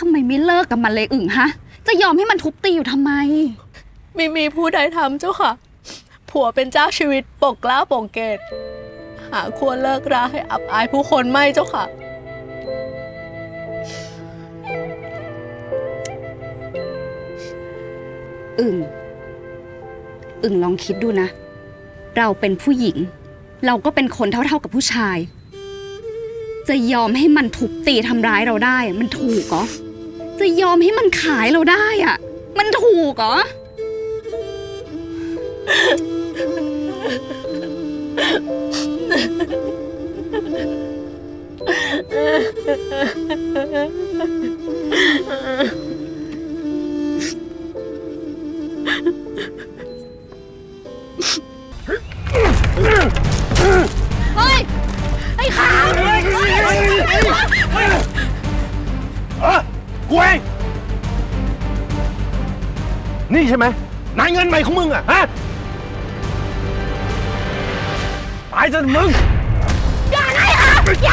ำไมไม่เลิกกับมันเลยอึ่งฮะจะยอมให้มันทุบตีอยู่ทำไมไม่มีผู้ใดทำเจ้าค่ะผัวเป็นเจ้าชีวิตปกเกล้าปกเกตหาควรเลิกราให้อับอายผู้คนไม่เจ้าค่ะอึ่งลองคิดดูนะเราเป็นผู้หญิงเราก็เป็นคนเท่ากับผู้ชายจะยอมให้มันทุบตีทำร้ายเราได้มันถูกเหรอจะยอมให้มันขายเราได้อะมันถูกเหรอเฮ้ยไอ้ขาวกูเองนี่ใช่ไหมนายเงินใหม่ของมึงอะฮะตายซะมึงอย่าไงค่ะ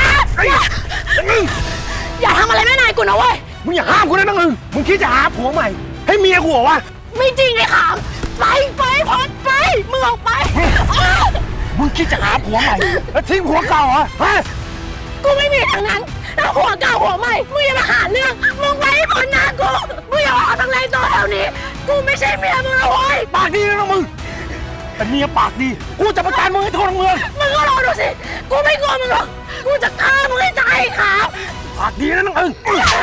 อย่าทำอะไรแม่นายกูนะเว้ยมึงอย่าห้ามกูนะนังมึงคิดจะหาผัวใหม่ให้เมียกูเหรอวะไม่จริงไอ้ขาวไปพ้นไปมึงออกไปมึงคิดจะหาผัวใหม่แล้วทิ้งผัวเก่าเหรอฮะกูไม่มีทางนั้นถ้าผัวเก่าผัวใหม่มึงอย่ามาหาเรื่องมึงไปให้พ้นหน้ากูมึงอย่าออกทางไรตัวแถวนี้กูไม่ใช่เมียมึงนะเว้ยปากดีนะมึงแต่เมียปากดีกูจะประจานมึงให้โทษทั้งเมืองมึงก็รอดูสิกูไม่กลัวมึงหรอกกูจะฆ่ามึงให้ตายขาวปากดีนะนังอึ่ง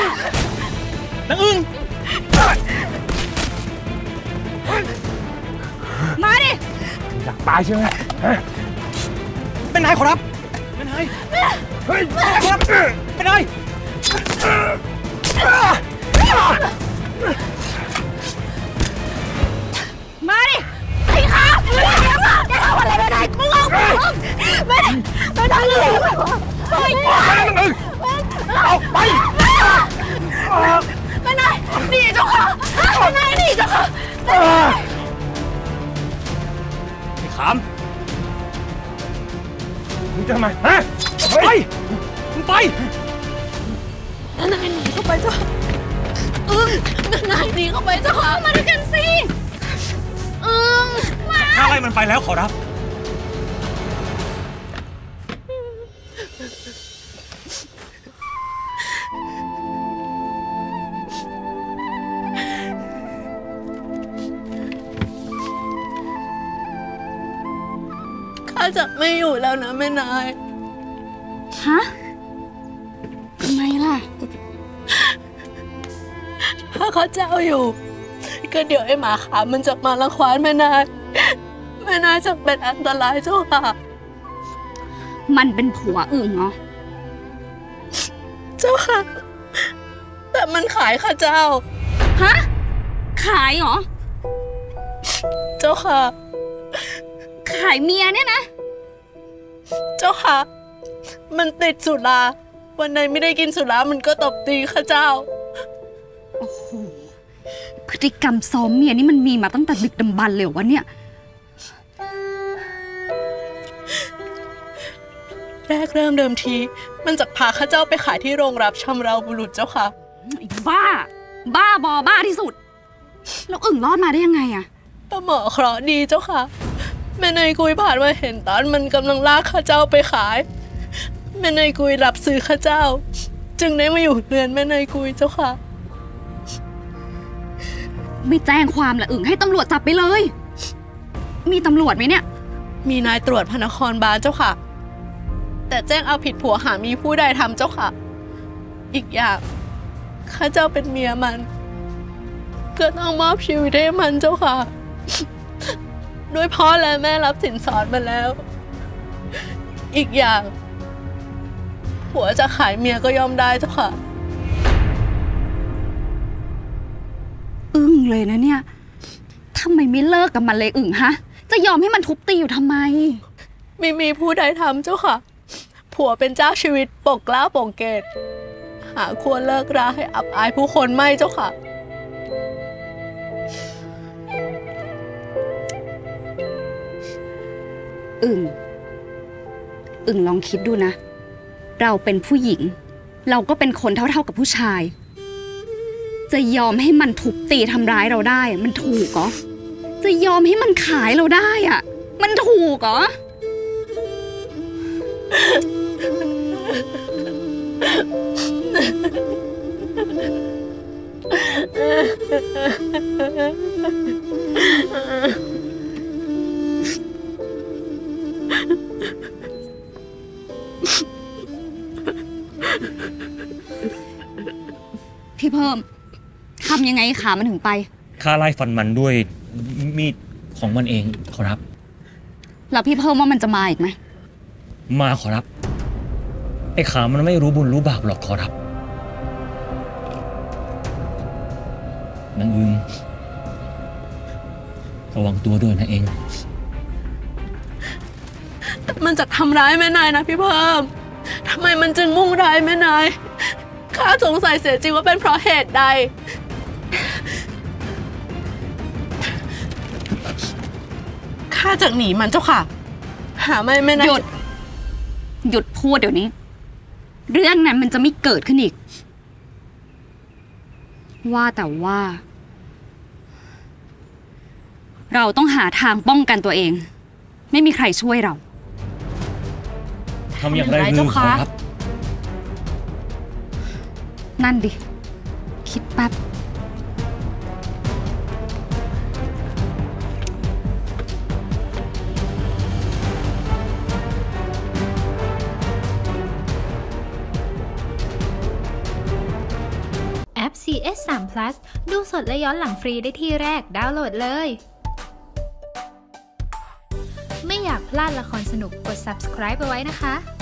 มาดิอยากตายใช่ไหมเป็นนายขอรับเป็นนายเฮ้ยขอรับเป็นนายมาดิไอ้ข้าจะทำอะไรไม่ได้มึงเอาไม่ได้เลยเอาไปไม่ได้หนีเจ้าค่ะไม่ได้หนีเจ้าค่ะไอ้ขามมึงจะทำไมฮะไปมึงไปนายหนีเข้าไปเจ้านายหนีเข้าไปเจ้าค่ะมาด้วยกันสิมาข้าไล่มันไปแล้วขอรับข้าจะไม่อยู่แล้วนะแม่นายฮะทำไมล่ะถ้าเขาเจ้าอยู่ก็เดี๋ยวไอ้หมาขาวมันจะมารังควานแม่นายจะเป็นอันตรายเจ้าค่ะมันเป็นผัวอึ่งเหรอเจ้าค่ะแต่มันขายค่ะเจ้าฮะขายเหรอเจ้าค่ะขายเมียเนี่ยนะเจ้าค่ะมันติดสุราวันไหนไม่ได้กินสุรามันก็ตบตีค่ะเจ้าโอ้โหพฤติกรรมซ้อมเมียนี่มันมีมาตั้งแต่ดึกดำบรรพ์เลยวะเนี่ยแรกเริ่มเดิมทีมันจะพาข้าเจ้าไปขายที่โรงรับชำเราบุรุษเจ้าค่ะบ้าบ้าที่สุดแล้วอึ่งรอดมาได้ยังไงอะป้าหมอเคราะห์ดีเจ้าค่ะแม่นายกุยผ่านมาเห็นตอนมันกำลังลากข้าเจ้าไปขายแม่นายกุยรับซื้อข้าเจ้าจึงได้มาอยู่เรือนแม่นายกุยเจ้าค่ะไม่แจ้งความละอึ่งให้ตำรวจจับไปเลยมีตำรวจไหมเนี่ยมีนายตรวจพระนครบาลเจ้าค่ะแต่แจ้งเอาผิดผัวหามีผู้ใดทำเจ้าค่ะอีกอย่างข้าเจ้าเป็นเมียมันก็ต้องมอบชีวิตให้มันเจ้าค่ะด้วยพ่อและแม่รับสินสอดมาแล้วอีกอย่างผัวจะขายเมียก็ยอมได้เจ้าค่ะอึ้งเลยนะเนี่ยทำไมไม่เลิกกับมันเลยอึ่งฮะจะยอมให้มันทุบตีอยู่ทำไมไม่มีผู้ใดทำเจ้าค่ะผัวเป็นเจ้าชีวิตปกเกล้าปกเกตหาควรเลิกราให้อับอายผู้คนไม่เจ้าค่ะอึ่งลองคิดดูนะเราเป็นผู้หญิงเราก็เป็นคนเท่ากับผู้ชายจะยอมให้มันทุบตีทำร้ายเราได้มันถูกเหรอจะยอมให้มันขายเราได้อะมันถูกเหรอพี่เพิ่มทำยังไงขามันถึงไปข้าไล่ฟันมันด้วยมีดของมันเองขอรับแล้วพี่เพิ่มว่ามันจะมาอีกไหมมาขอรับไอ้ขามันไม่รู้บุญรู้บาปหรอกขอรับนางอึงระวังตัวด้วยนะเองมันจะทำร้ายแม่นายนะพี่เพิ่มทำไมมันจึงมุ่งร้ายแม่นายข้าสงสัยเสียจริงว่าเป็นเพราะเหตุใดข้าจะหนีมันเจ้าค่ะหาไม่แม่นายหยุดพูดเดี๋ยวนี้เรื่องนั้นมันจะไม่เกิดขึ้นอีกว่าแต่ว่าเราต้องหาทางป้องกันตัวเองไม่มีใครช่วยเราทำอย่างไรเจ้าค่ะนั่นดิคิดแป๊บแอป CS3 Plus ดูสดและย้อนหลังฟรีได้ที่แรกดาวน์โหลดเลยไม่อยากพลาดละครสนุกกด subscribe ไปไว้นะคะ